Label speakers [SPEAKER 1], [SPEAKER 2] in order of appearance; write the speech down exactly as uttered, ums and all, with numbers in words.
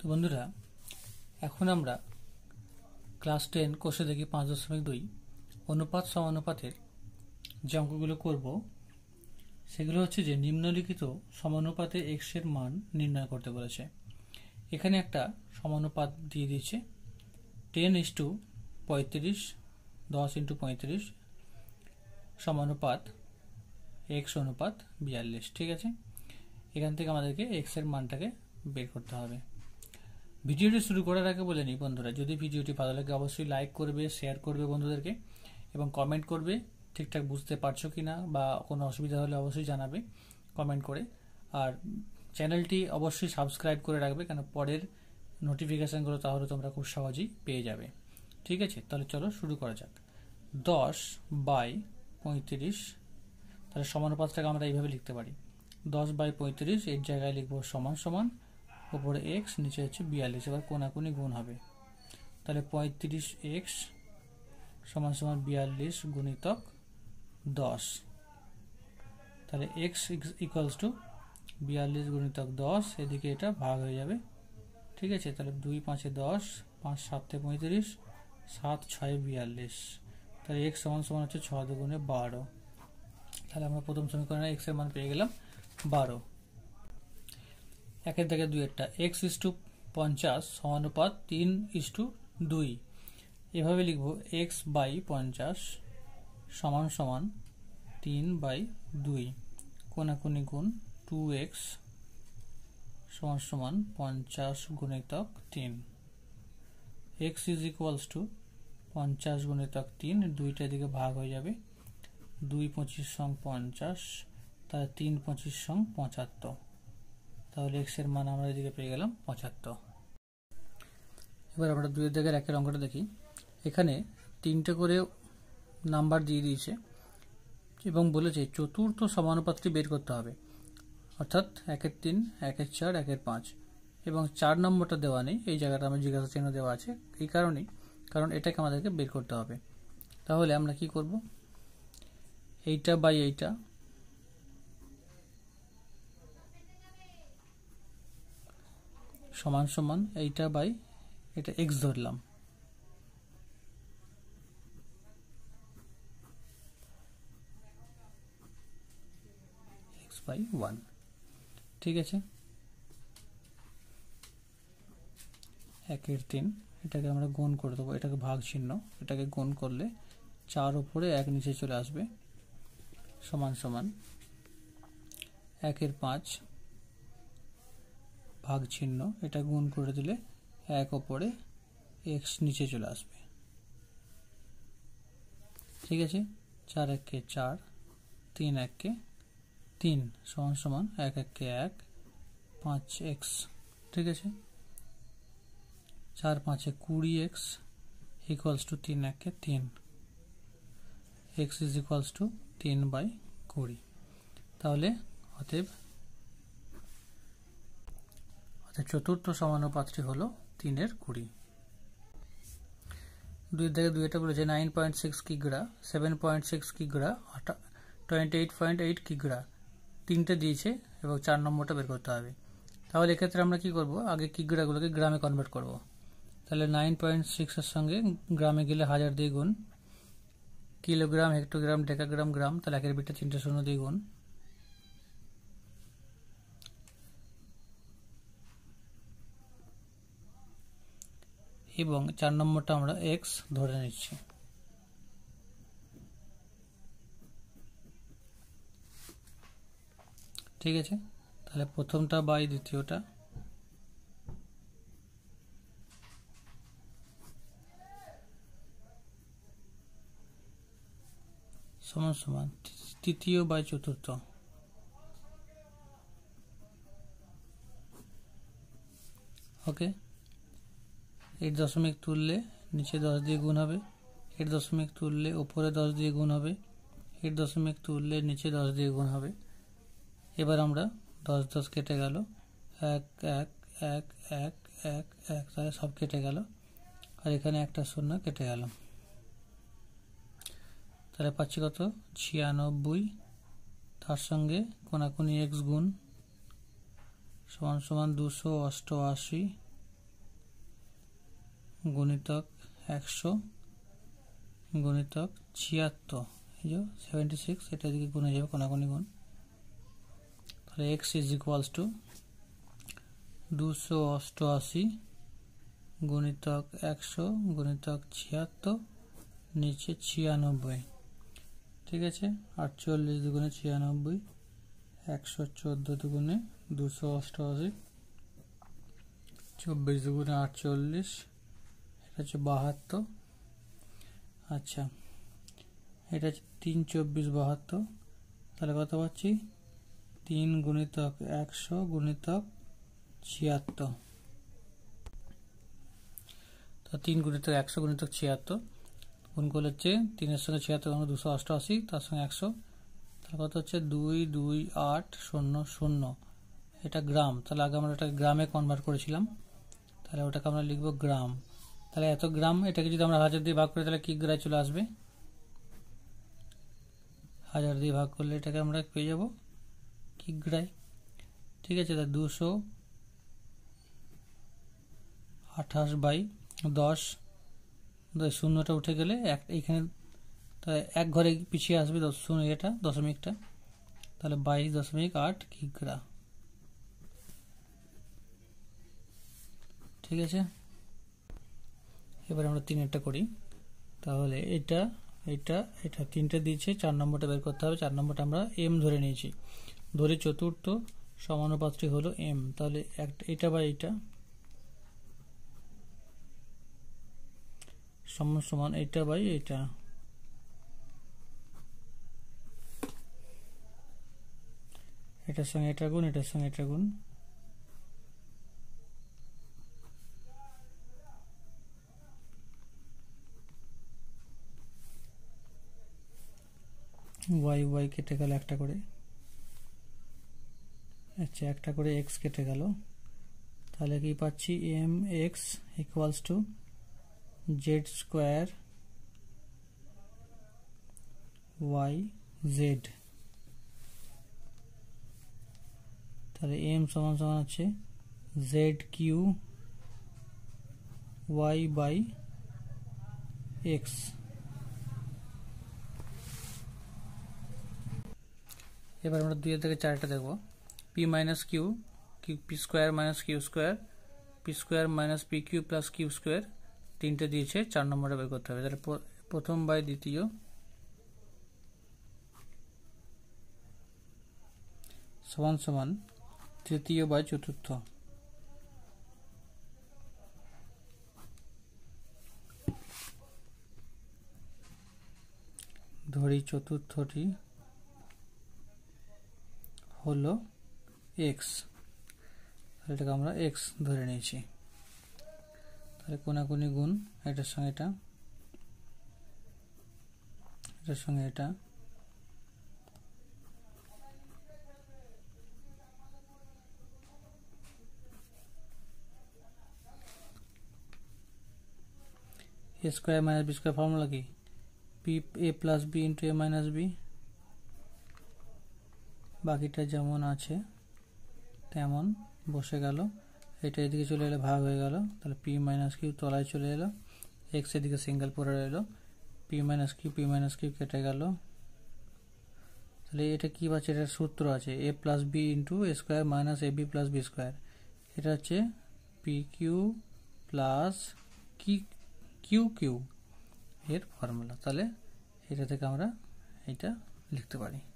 [SPEAKER 1] তো বন্ধুরা, এখন আমরা ক্লাস টেন কোর্সে দেখি পাঁচ দশমিক দুই অনুপাত সমানুপাতের যে অঙ্কগুলো করব সেগুলো হচ্ছে যে নিম্নলিখিত সমানুপাতে এক্স এর মান নির্ণয় করতে বলেছে। এখানে একটা সমানুপাত দিয়ে দিয়েছে টেন ইস টু পঁয়ত্রিশ, দশ ইন্টু পঁয়ত্রিশ সমানুপাত এক্স অনুপাত বিয়াল্লিশ। ঠিক আছে, এখান থেকে আমাদেরকে এক্স এর মানটাকে বের করতে হবে। ভিডিওটি শুরু করার আগে বলে নিই বন্ধুরা, যদি ভিডিওটি ভালো লাগে অবশ্যই লাইক করবে, শেয়ার করবে বন্ধুদেরকে এবং কমেন্ট করবে ঠিকঠাক বুঝতে পারছো কি না, বা কোনো অসুবিধা হলে অবশ্যই জানাবে কমেন্ট করে। আর চ্যানেলটি অবশ্যই সাবস্ক্রাইব করে রাখবে, কেন পরের নোটিফিকেশানগুলো তাহলে তোমরা খুব সহজেই পেয়ে যাবে। ঠিক আছে, তাহলে চলো শুরু করা যাক। দশ বাই পঁয়ত্রিশ, তাহলে সমানুপাতটাকে আমরা এইভাবে লিখতে পারি, দশ বাই পঁয়ত্রিশ এর জায়গায় লিখবো সমান সমান, উপরে এক্স নিচে হচ্ছে বিয়াল্লিশ। এবার কোনাকুনি গুণ হবে, তাহলে পঁয়ত্রিশ এক্স সমান সমান বিয়াল্লিশ গুণিতক দশ, তাহলে এক্স ইকুয়ালস টু বিয়াল্লিশ গুণিতক দশ, এদিকে এটা ভাগ হয়ে যাবে। ঠিক আছে, তাহলে দুই পাঁচে দশ, পাঁচ সাতে পঁয়ত্রিশ, সাত ছয় বিয়াল্লিশ, তাহলে এক্স সমান সমান হচ্ছে ছ দুগুণে বারো। তাহলে আমরা প্রথম সমীকরণে এক্স এর মান পেয়ে গেলাম বারো। একের থেকে দুইয়েরটা এক্স ইস টু পঞ্চাশ সমানুপাত তিন ইস টু দুই, এভাবে লিখবো এক্স বাই পঞ্চাশ সমান সমান তিন বাই দুই, কোনাকুনি গুণ টু এক্স সমান সমান পঞ্চাশ গুণিতক তিন। এক্স ইজ ইকুয়ালস টু পঞ্চাশ গুণিতক তিন, দুইটা দিকে ভাগ হয়ে যাবে, দুই পঁচিশ সং পঞ্চাশ, তাহলে তিন পঁচিশ সং পঁচাত্তর, তাহলে এক্স এর মান আমরা এদিকে পেয়ে গেলাম পঁচাত্তর। এবার আমরা দুইয়ের জায়গায় একের অঙ্কটা দেখি। এখানে তিনটে করে নাম্বার দিয়ে দিয়েছে এবং বলেছে চতুর্থ সমানুপাতটি বের করতে হবে, অর্থাৎ একের তিন, একের চার, একের পাঁচ, এবং চার নম্বরটা দেওয়া নেই, এই জায়গাটা আমার জিজ্ঞাসা চিহ্ন দেওয়া আছে এই কারণেই, কারণ এটাকে আমাদেরকে বের করতে হবে। তাহলে আমরা কি করব, এইটা বাই এইটা সমান সমান এইটা বাই এটা এক্স ধরলাম, এক্স বাই ওয়ান। ঠিক আছে, একের তিন, এটাকে আমরা গুণ করে দেবো, এটাকে ভাগ চিহ্ন, এটাকে গুণ করলে চার উপরে এক নিচে চলে আসবে, সমান সমান একের পাঁচ ভাগ চিহ্ন, এটা গুণ করে দিলে এক ওপরে এক্স নিচে চলে আসবে। ঠিক আছে, চার এককে চার, তিন এককে তিন সমান সমান এক এককে এক, পাঁচ এক্স। ঠিক আছে, চার পাঁচে কুড়ি এক্স ইকুয়ালস টু তিন এককে তিন, এক্স ইজ ইকুয়ালস টু তিন বাই কুড়ি। তাহলে অতএব চতুর্থ সমানুপাতটি হলো তিনের কুড়ি। দুই থেকে দুইটা বলেছে নাইন পয়েন্ট সিক্স কিগ্রা, সেভেন পয়েন্ট সিক্স কিগ্রা, টোয়েন্টি এইট পয়েন্ট এইট কিগ্রা, তিনটে দিয়েছে এবং চার নম্বরটা বের করতে হবে। তাহলে এক্ষেত্রে আমরা কি করব, আগে কিগ্রাগুলোকে গ্রামে কনভার্ট করব। তাহলে নাইন পয়েন্ট সিক্সের সঙ্গে গ্রামে গেলে হাজার দিয়ে গুণ, কিলোগ্রাম, হেক্টোগ্রাম, ডেকাগ্রাম, গ্রাম, তাহলে একের বিটটা তিনটে শূন্য দিয়ে গুণ, এবং চার নম্বরটা আমরা এক্স ধরে নিচ্ছি। ঠিক আছে, তাহলে প্রথমটা বাই দ্বিতীয়টা, সমান সমান তৃতীয় বাই চতুর্থ। ওকে, এর দশমিক তুললে নিচে দশ দিয়ে গুণ হবে, এর দশমিক তুললে উপরে দশ দিয়ে গুণ হবে, এর দশমিক তুললে নিচে দশ দিয়ে গুণ হবে। এবার আমরা দশ দশ কেটে গেল, এক এক এক এক এক এক, তাহলে সব কেটে গেল, আর এখানে একটা শূন্য কেটে গেল, তাহলে পাচ্ছি কত, ছিয়ানব্বই, তার সঙ্গে কোনাকুনি এক্স গুণ সমান সমান দুশো অষ্টআশি গুণিতক একশো গুণিতক ছিয়াত্তর, এই যে সেভেন্টি সিক্স, এটা দিকে গুণে যাবে কোনাকুনি গুণ। তাহলে এক্স ইজ ইকুয়ালস টু দুশো অষ্টআশি গুণিতক একশো গুণিতক ছিয়াত্তর, নিচে ছিয়ানব্বই। ঠিক আছে, আটচল্লিশ দুগুণে ছিয়ানব্বই, একশো চোদ্দো দুগুণে দুশো অষ্টআশি, চব্বিশ দুগুণে আটচল্লিশ, এটা হচ্ছে বাহাত্তর। আচ্ছা, এটা হচ্ছে তিন চব্বিশ বাহাত্তর। তাহলে কত পাচ্ছি? তিন গুণিতক একশো গুণিতক ছিয়াত্তর। তো তিন গুণিতক একশো গুণিতক ছিয়াত্তর গুণ করলে হচ্ছে তিনের সঙ্গে ছিয়াত্তর আমরা দুশো অষ্টআশি, তার সঙ্গে একশো, তাহলে কত হচ্ছে দুই দুই আট শূন্য শূন্য। এটা গ্রাম, তাহলে আগে আমরা এটাকে গ্রামে কনভার্ট করেছিলাম, তাহলে ওটাকে আমরা লিখবো গ্রাম। তাহলে এত গ্রাম, এটাকে যদি আমরা হাজার দিয়ে ভাগ করি তাহলে কিগ্রায় চলে আসবে। হাজার দিয়ে ভাগ করলে এটাকে আমরা পেয়ে যাব কিগ্রায়। ঠিক আছে, তাহলে দুশো আঠাশ বাই দশ, শূন্যটা উঠে গেলে এক এইখানে এক ঘরে পিছিয়ে আসবে দশ শূন্য, এটা দশমিকটা, তাহলে বাইশ দশমিক আট কিগ্রা। ঠিক আছে, এবার আমরা তিনেরটা করি। তাহলে এটা এটা এটা তিনটে দিয়েছে, চার নম্বরটা বের করতে হবে। চার নম্বরটা আমরা এম ধরে নিয়েছি, ধরে চতুর্থ সমানুপাতটি হলো এম। তাহলে এটা বা এটা সমান সমান এটা বাই এটা। এটার সঙ্গে এটা গুণ, এটার সঙ্গে এটা গুণ, ওয়াই ওয়াই কেটে গেল একটা করে। আচ্ছা, একটা করে এক্স কেটে গেল। তাহলে কি পাচ্ছি? M X equals to Z square Y Z. তাহলে এম সমান সমান হচ্ছে Z Q Y by X. এবার আমরা দুই থেকে চারটা দেখব। P minus Q Q P square minus Q square, P square minus P Q plus Q square, তিনটে দিয়েছে, চার নম্বরটা বের করতে হবে। তাহলে প্রথম বাই দ্বিতীয় সমান সমান তৃতীয় বাই চতুর্থ। ধরি চতুর্থটি হলো এক্স, এটাকে আমরা এক্স ধরে নিয়েছি। তাহলে কোনাকুনি গুণ, এটার সঙ্গে এটা, এটার সঙ্গে এটা, A square minus B square formula কি? P A plus B into A minus B. বাকিটা যেমন আছে তেমন বসে গেল, এটা এদিকে চলে এলে ভাগ হয়ে গেল। তাহলে পি মাইনাস কিউ তলায় চলে এলো, এক্স এদিকে সিঙ্গেল পড়ে রইল, P minus Q P minus Q কেটে গেল। তাহলে এটা কি পাচ্ছে? এটার সূত্র আছে A plus B into A square minus A B plus B square. এটা হচ্ছে পি কিউ প্লাস কি কিউ কিউ এর ফর্মুলা। তাহলে এটা থেকে আমরা এটা লিখতে পারি।